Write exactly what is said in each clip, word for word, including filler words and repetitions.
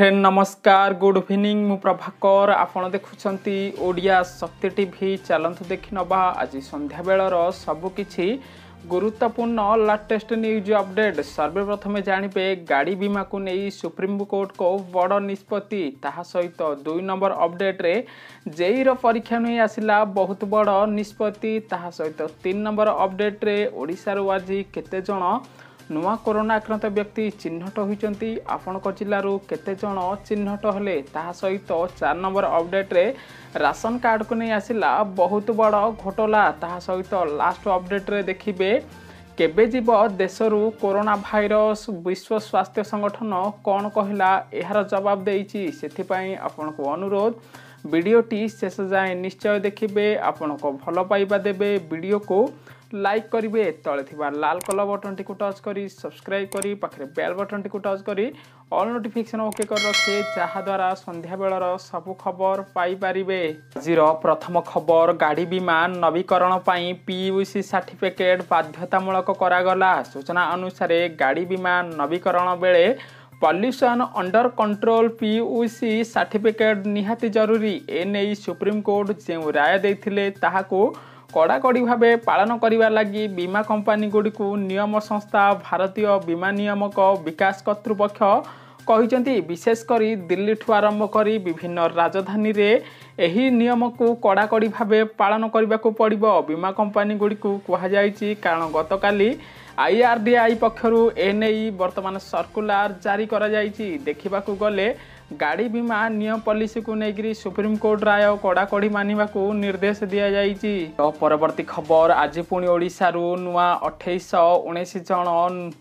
Friend नमस्कार good evening मु प्रभाकर आपण देखुंती ओडिया शक्ति टीवी चलतु देखि नबा आज संध्या बेलर सबकिछि गुरुत्वपूर्ण लाटेस्ट न्यूज अपडेट। सर्वप्रथम जानिबे गाड़ी बीमा को नहीं सुप्रीम कोर्ट को बड़ निष्पत्ति ताहा सहित दुई नंबर अपडेट रे जेई रो परीक्षा नहीं आसिला बहुत बड़ निष्पत्ति ताहा सहित तीन नंबर अपडेट रे ओडिसा रो आज केते जण नुआ कोरोना आक्रांत व्यक्ति चिन्हट होइचंती आपणक जिल्लारू केते जण चिन्हट हेले ताहा सहित चार नंबर अपडेट रे राशन कार्ड को नहीं आसिला बहुत बड़ घोटला ताहा सहित लास्ट अपडेट रे देखिबे केबे जीव देशरू कोरोना भाइरस विश्व स्वास्थ्य संगठन कौन कहला एहार जवाब देइछि सेथिपाई आपनको अनुरोध वीडियोटी शेष जाए निश्चय देखिबे आपनको भल पाइबा देबे वीडियो को लाइक करिवे तळे थिबा लाल कलर बटन टी को टच करी सब्सक्राइब करी पाखरे बेल बटन टी को टच करी ऑल नोटिफिकेशन ओके कर रखे जहा द्वारा संध्या बेलर सब खबर पाई पारिबे। आजिर प्रथम खबर गाड़ी बीमा नवीकरण पाई पीयूसी सर्टिफिकेट बाध्यतामूलक करागला। सूचना अनुसार गाड़ी बीमा नवीकरण बेले pollution under control PUC certificate निहाती जरूरी एने सुप्रीम कोर्ट जो राय देथिले ताहाको कड़ाकड़ी भाव पालन करने लगी बीमा कंपनी गुड़ी को नियम संस्था भारतीय बीमा नियामक विकास कर्तृपक्ष कहते विशेषकर दिल्ली ठू आरंभ कर विभिन्न राजधानी रे एही नियम को कड़ाकड़ी भाव पालन करने को पड़ो बीमा कंपनी गुड़ी को कहुई कारण गतकाली आईआरडीआई पक्षरु एने वर्तमान सर्कुलर जारी करा जायछि। देखिबाकू गले गाड़ी बीमा नियम पॉलिसी को लेकर सुप्रीम कोर्ट राय कड़ाकड़ी मानिबा को निर्देश दिया जायछि। तो परवर्ती खबर आज पुणी ओडिशारू नुआ अठाईस उन्नीस जन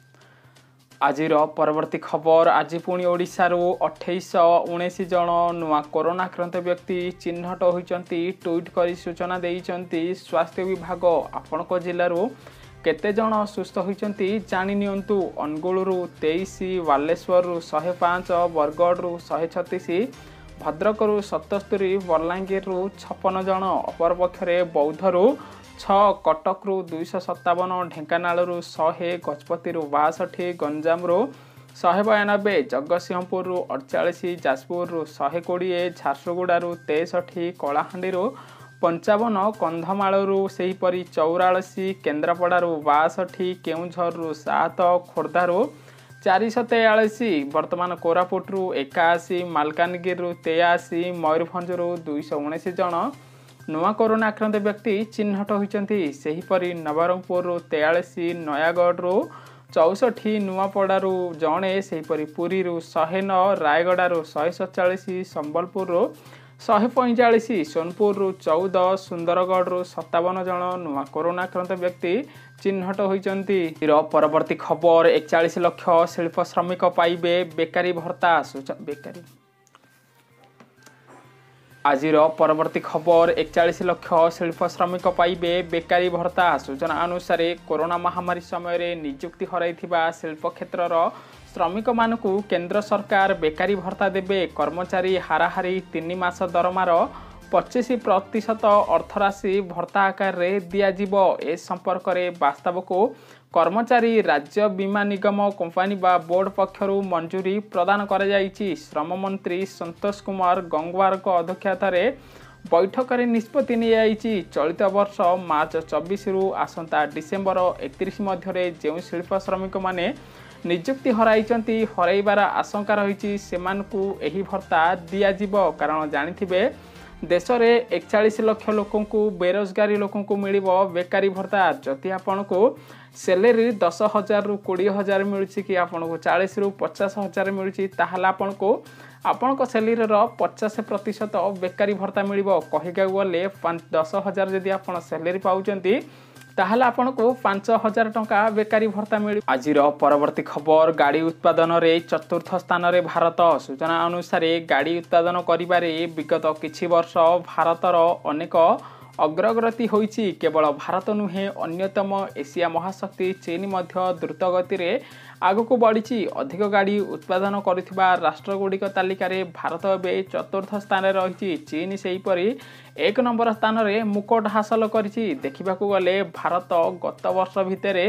आजिर परवर्ती खबर आज पुणी ओडिशारू अठाईस उन्नीस जन नुआ कोरोना आक्रांत व्यक्ति चिन्हट होइचंती ट्वीट करी सूचना देइचंती स्वास्थ्य विभाग। आपणक जिल्लारू केते जण सुस्थ होइचंती जानि नियंतु। अनुगुलरू तेईस बालेश्वररू शहे पाँच बरगढ़रू शहे छत्तीस भद्रकरू सतस्तरी बलांगीररू छप्पन जण अपर पक्षरे बौद्धरू छह कटकरू दुईश सत्तावन ढेंकानालरू शहे गजपतिरू बासठी गंजामरू शहे बयानबे जगतसिंहपुररू अड़चाश जाजपुररू शहे कोड़े झारसुगुड़ारू तेसठी कलाहांडीरू पंचावन कंधमालू सेहीपरी चौराशी केन्द्रापड़ारू बासठी केउझररू सात खोर्धारू चारिश तेयाशी बर्तमान कोरापुटरू एकाशी मालकानगिरी तेयाशी मयूरभंजरू दुईश उन्नीस जन नुआ कोरोना आक्रांत व्यक्ति चिन्हट होइचंती। सेहीपरी नवरंगपुररू तेयाशी नयागढ़रू चौसठी नुआपड़ारू जणे सेहीपरी पुरीरू शहे नौ रायगड़ारू शहे सतचाश संबलपुररू शहे पैंचाश सोनपुररू चौदह सुंदरगढ़ सत्तावन जन नुआ कोरोना आक्रांत व्यक्ति चिन्हट होइचंती। परवर्ती खबर एकचाश लक्ष शिल्प श्रमिक पाइबे बेकारी भत्ता। बेकारी आजिर परवर्ती खबर एकचाश लक्ष शिल्प श्रमिक पाइबे बेकारी भत्ता। सूचना अनुसार कोरोना महामारी समय नियुक्ति हराइथिबा शिल्प क्षेत्रर श्रमिक मानकु केंद्र सरकार बेकारी भत्ता देबे। कर्मचारी हाराहारी तीन मास दरमार पच्चीस प्रतिशत अर्थराशि भत्ता आकार रे दियाजिबो। ए संपर्क में वास्तव को कर्मचारी राज्य बीमा निगम कंपनी बा बोर्ड पक्षरु मंजूरी प्रदान करा जायछि। श्रम मंत्री संतोष कुमार गंगवार को अध्यक्षतार बैठक में निष्पत्ति नियायछि। चलित वर्ष मार्च चौबीस रु आसंता डिसेम्बर एकतीस मध्य जो शिल्प श्रमिक माने नियुक्ति हराइचंती हराइबार आशंका रही सेमानकु एही भत्ता दियाजिबो। कारण जानिथिबे देश में एकचाश लक्ष लोकंकु बेरोजगारी लोकंकु मिलिबो बेकारी भत्ता। जदि आपनको सैलरी दस हजार रु कोड़े हजार मिलुछि कि आपनको चालीस रु पचास हजार मिलुछि ताहला आपनको आपनको सैलरी रो पचास प्रतिशत बेकारी भत्ता मिलिबो। कहिगा गले दस हजार जदि आपण सैलरी पाउचंती ताहला आपनको पांच हजार टंका बेकारी भत्ता मिल। आजिर परवर्ती खबर गाड़ी उत्पादन रे चतुर्थ स्थान रे भारत। सूचना अनुसार गाड़ी उत्पादन करिबारे विगत किछि वर्ष भारतर अनेक अग्रगति होइछि। केवल भारत नुहे अन्यतम एशिया महाशक्ति चीन मध्य द्रुत गति रे आगको बढ़ी। अधिक गाड़ी उत्पादन करुथिबा राष्ट्रगुड़िक तालिकार भारत एवं चतुर्थ स्थान रही। चीन सेहीपरी एक नंबर स्थान रे मुकुट हासिल करिछि। देखिबाकू गले भारत गत वर्ष भितर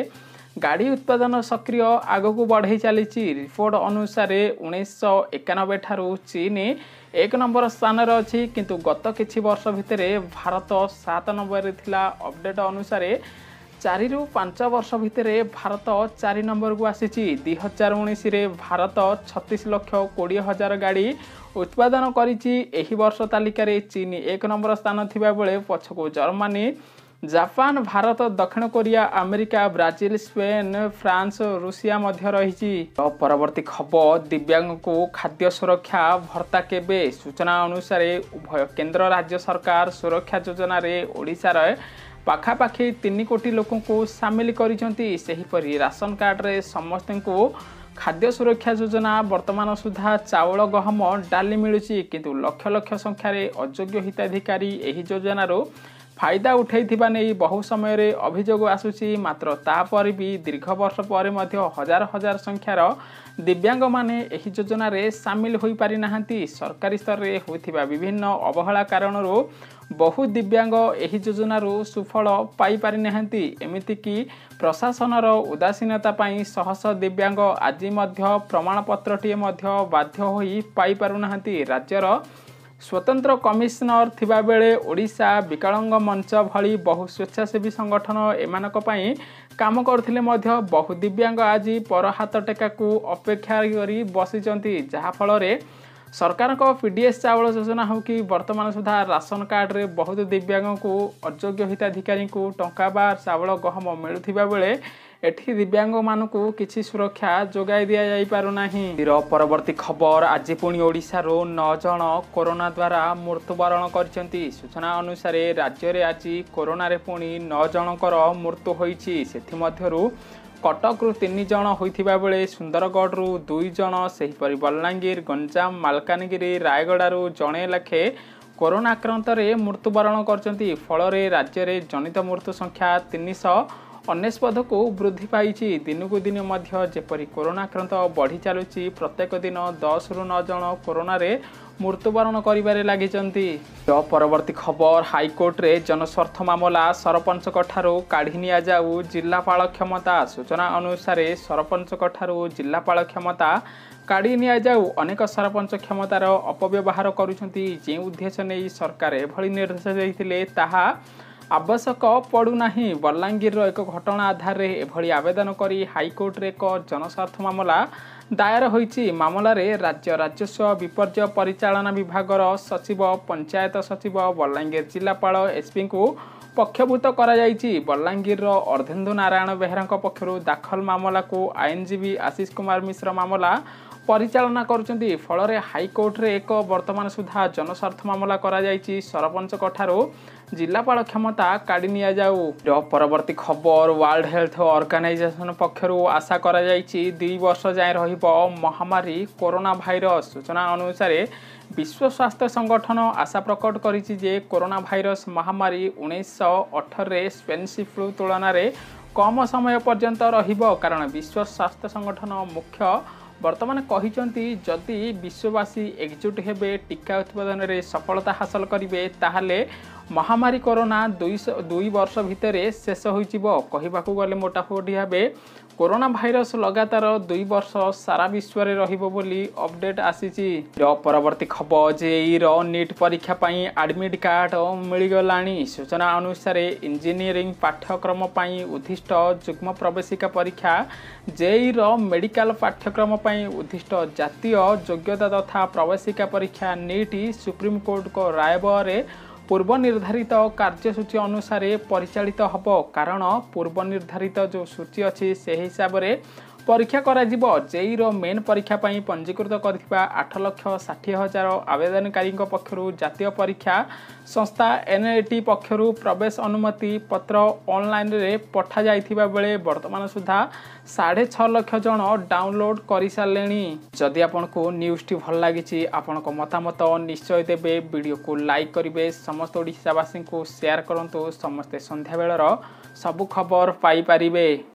गाड़ी उत्पादन सक्रिय आगक बढ़ई चली। रिपोर्ट अनुसार उन्नीस एकानबे ठारू चीन एक नंबर स्थान अच्छी किंतु गत किछि वर्ष भितर भारत सात नंबर थिला। अपडेट अनुसार चारि रु पांच वर्ष भितर भारत चारि नंबर को आसी। दुई हजार उन्नीस भारत छत्तीस लक्ष कोड़े हजार गाड़ी उत्पादन करिछि। एही वर्ष तालिकार चीन एक नंबर स्थान थिबा बेले पछको जर्मनी, जापान, भारत, दक्षिण Korea, America, Brazil, Spain, France, रूसिया मध्य रही। परवर्ती खबर दिव्यांग को खाद्य सुरक्षा भत्ता केबे। सूचना अनुसार उभय केंद्र राज्य सरकार सुरक्षा योजना रे ओडिशा रे पाखापाखि तीन कोटी लोक को सामिल करिसेंती। सेहीपरि राशन कार्ड रे समस्त को खाद्य सुरक्षा योजना वर्तमान सुधा चाउल, गहम, डाली मिलुची किंतु लक्ष लक्ष संख्यार अयोग्य हिताधिकारी एही योजनारो फायदा उठाइथिबा नै बहु समय रे अभियोग आसुची। मात्र तापर भी दीर्घ वर्ष पर मध्य हजार हजार संख्यार दिव्यांग माने एही योजना रे सामिल होई पारि नाहंती। सरकारी स्तर रे होइथिबा विभिन्न अवहेला कारणरो बहु दिव्यांग एही योजनारो सुफल पाई पारि नाहंती। एमिति कि प्रशासनर उदासीनता पाई सहस दिव्यांग आज मध्य प्रमाणपत्रटीए मध्य बाध्य होई पाई पारु नाहंती। राज्यर स्वतंत्र कमिशनर थिबा बेले ओडिशा विकलांग मंच भली बहु स्वेच्छासेवी संगठन एमानक पई काम करथिले मध्य बहु दिव्यांग आज पर हाथ टेका को अपेक्षा करी बसिचंती। जहा फल रे सरकार को पीडीएस चावल योजना हो कि वर्तमान सुधा राशन कार्ड रे बहुत दिव्यांग को अयोग्य हिताधिकारी को टंका बा चावल गहम मिलुथिबा बेले एठी दिव्यांग मानकु किछि सुरक्षा जोगाई दिया जाई पारु नाही। परवर्ती खबर आज पुणी ओडिशा रो नौ जन कोरोना द्वारा मृत्युवरण करछंती। सूचना अनुसार राज्य रे आज कोरोना रे पुणी नौ जनकर मृत्यु होईछि। सेथि मध्यरु कटक रु तीन जन होइथिबा बेले सुंदरगढ़ रु दुई जन, सेहीपरि बलांगीर, गंजाम, मालकानगिरी, रायगड़ा रु जणे लाखे कोरोना आक्रांत रे मृत्युवरण करछंती। फल रे राज्य रे जनित मृत्यु संख्या तीन सौ अनेस्पद को वृद्धि पाई। दिन को दिन मध्य जेपरी कोरोना आक्रांत बढ़ी चलुची। प्रत्येक दिन दस रु नौ जन कोरोना रे मृत्युवरण करिबारे लागिचंती। तो परवर्ती खबर हाईकोर्ट रे जनस्वार्थ मामला सरपंच ठारू काढ़ी निया जाऊ जिल्लापाल क्षमता। सूचना अनुसार सरपंच ठारू जिल्लापाल क्षमता काढ़ी निया जाऊ अनेक सरपंच क्षमतार अपव्यवहार करुछंती। जे उद्देश्य नै सरकार एभली निर्देश दैथिले ताहा आवश्यक पड़ूना। बलांगीर एक घटना आधार रे एभली आवेदन करी हाईकोर्ट रे एक जनस्वार्थ मामला दायर होईची। मामला रे राज्य राजस्व विपर्य परिचालना विभागर सचिव, पंचायत सचिव, बलांगीर जिलापाल, एसपी को पक्षभूत करा जायची। बलांगीर अर्धेन्दु नारायण बेहरा पक्षरु दाखल मामला को आईनजीवी आशीष कुमार मिश्र मामला परिचालना करुचंती। फल रे हाईकोर्ट रे एक वर्तमान सुधा जनस्वार्थ मामला करा जायची। सरपंच ठारू जिलापाल क्षमता काढ़ी निया जाऊ। परवर्ती खबर वर्ल्ड हेल्थ ऑर्गेनाइजेशन पक्षरु आशा करा जायची दुई वर्ष जाए रहिबो महामारी कोरोना भाइरस। सूचना अनुसार विश्व स्वास्थ्य संगठन आशा प्रकट करिछि जे कोरोना भाइरस महामारी उन्नीस अठारह स्पेनिश फ्लू तुलन में कम समय पर्यंत रहिबो। कारण विश्व स्वास्थ्य संगठन मुख्य वर्तमान कहिचंती जदि विश्ववासी एकजुट हेबे टीका उत्पादन रे सफलता हासिल करिवे ताहाले महामारी कोरोना दुई दुई वर्ष भितर शेष होइजिबो। कहिबाकू गले मोटामोटी भाबे कोरोना भाइरस लगातार दुई वर्ष सारा विश्व रे रहिबो बोली अपडेट आसीची। परवर्ती खबर जेई रो नीट परीक्षा पई एडमिट कार्ड मिल गलानी। सूचना अनुसार इंजीनियरिंग पाठ्यक्रम पई उद्दिष्ट युग्म प्रवेशिका परीक्षा जेई रो मेडिकल पाठ्यक्रम पई उद्दिष्ट जातीय योग्यता तथा प्रवेशिका परीक्षा नीट सुप्रीम कोर्ट को राय बरे पूर्व निर्धारित कार्यसूची अनुसार परिचालित हब। कारण पूर्व निर्धारित जो सूची अच्छी से हिसाब से परीक्षा करा जिवो। जेई रो मेन परीक्षा पई पंजीकृत करथिबा आठ लाख साठ हजार आवेदनकारी पक्षरु जातीय परीक्षा संस्था एनएटी पक्षरु प्रवेश अनुमति पत्र ऑनलाइन रे पठा जाइथिबा बेले वर्तमान सुधा साढ़े छह लाख जन डाउनलोड कर सारे। जदि आपको न्यूज़ टी भल लगी आपण मतामत निश्चय देबे। वीडियो को लाइक करेंगे, समस्त ओडिशावासी को शेयर करंतु, समस्ते संध्या बेलर सबु खबर पाई परिबे।